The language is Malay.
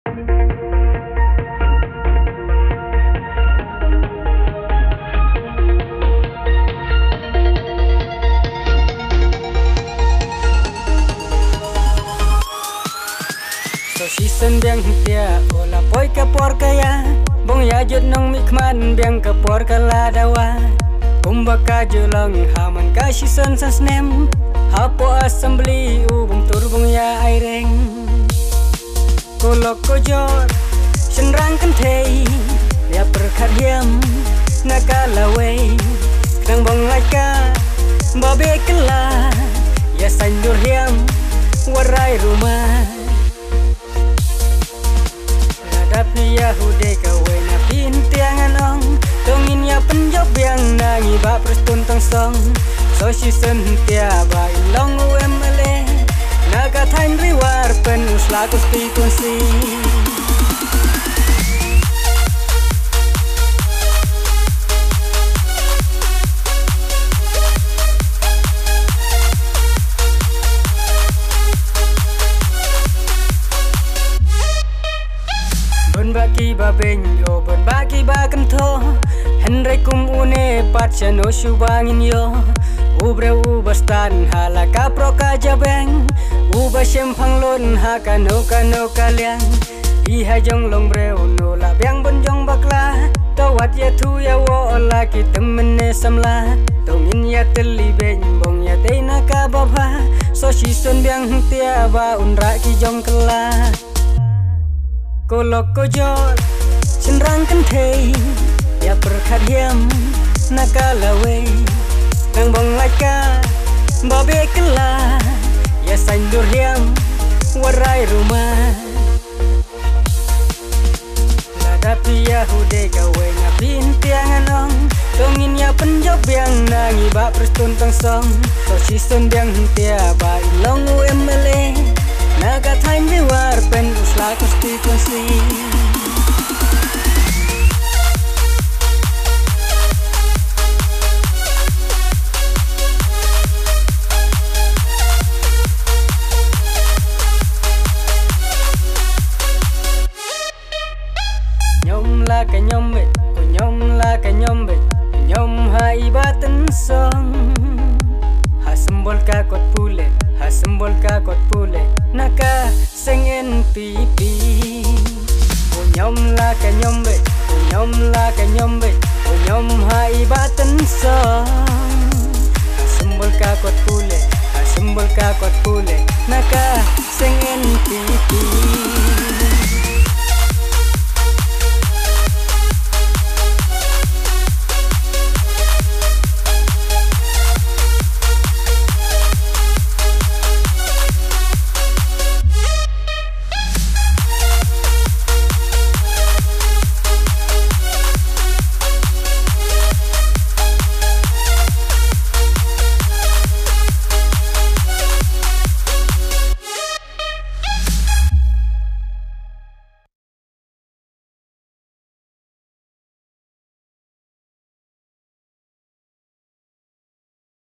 Season biang tia ola boy ka por kaya bong ya jut nong mikman biang ka por kala dawa kumba ka julong haman ka season sasnem hapo assembly ubong turbong ya aireng kolok kojor senrang kentei ya perkadiam nakalawe nang bong laka babe kala ya sanjur hiam warai rumah tapi Yahude kawe na pintiangan ong tongin ya penjob yang nangi ba prestun tong song so season tia ba long UMLE naga time reward pen usla konstitusi baki ba benyo bon baki ba kanto henry kum une patchano shubangin yo ubre ubastan halaka proka jabeng uba shempang lon hakano kano kaliang iha jong long bre uno la biang bon jong bakla tawat ya tu ya wo la ki temene samla tongin ya teli ben bong ya teina ka baba so season biang tia ba unra ki jong kela kolok kojor senrang kentei ya perkadiam nakalawe nang bong laka babe kela ya sanjur hiam warai rumah ladapi Yahude kawe na pintiangan ong tongin ya penjob yang nangi ba prestun tong song so season biang tia ba ilong UMLE naga time reward pen usla konstitusi nyom la ka nyombe ko nyom la ka nyombe nyom hai baten song ha sembol ka kot pule ha sembol ka kot pule naka sengen pipi o nyom la ka nyombe o nyom la ka nyombe o nyom hai baten song ha sembol ka kot pule ha sembol ka kot pule naka sengen pipi